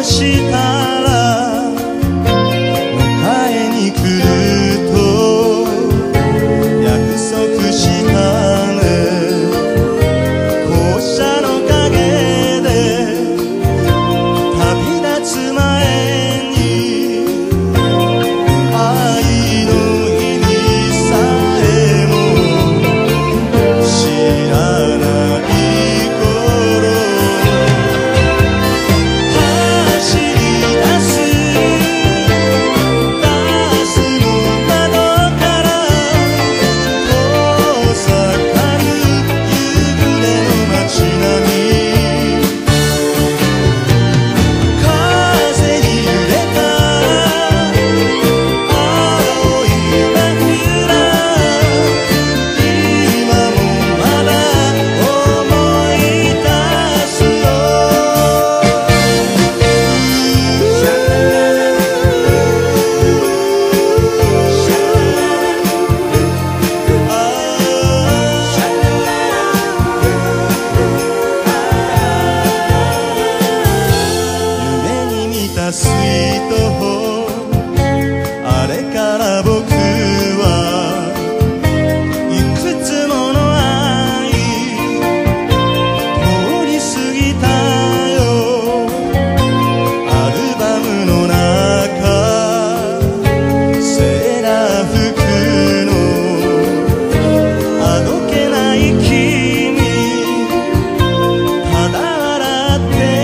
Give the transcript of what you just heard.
したら迎えに来ると約束したね。校舎の陰で旅立つ前に愛の意味さえも知らない頃、走り出すバスの窓から遠ざかる夕暮れの街並み、風に揺れた青いマフラー、今もまだ思い出すよ。夢に見たスイートホーム、あれから僕はいくつもの愛通り過ぎたよ。アルバムの中セーラー服のあどけない君、ただ笑って